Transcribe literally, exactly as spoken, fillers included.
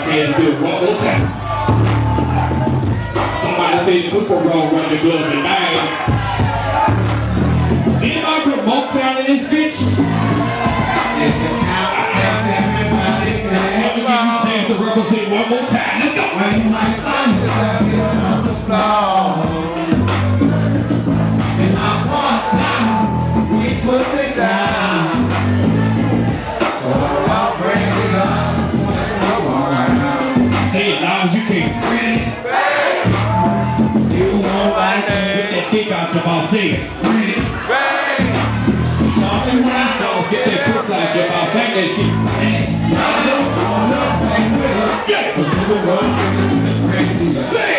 say it through one more time. Somebody say the Cooper gonna run the club tonight. Anybody from Motown in this bitch? Listen out, that's everybody say. Let me give you a chance to represent one more time. Let's go. When you might find yourself getting on the floor. And I want time, we puts it down. So I'll bring it up. Say it loud as you can. You won't like Get that dick out your mouth. Say it. talking right. Don't get that puss out your mouth. Say that shit. I don't wanna play with it. Yeah. But you won't give us this crazy. Say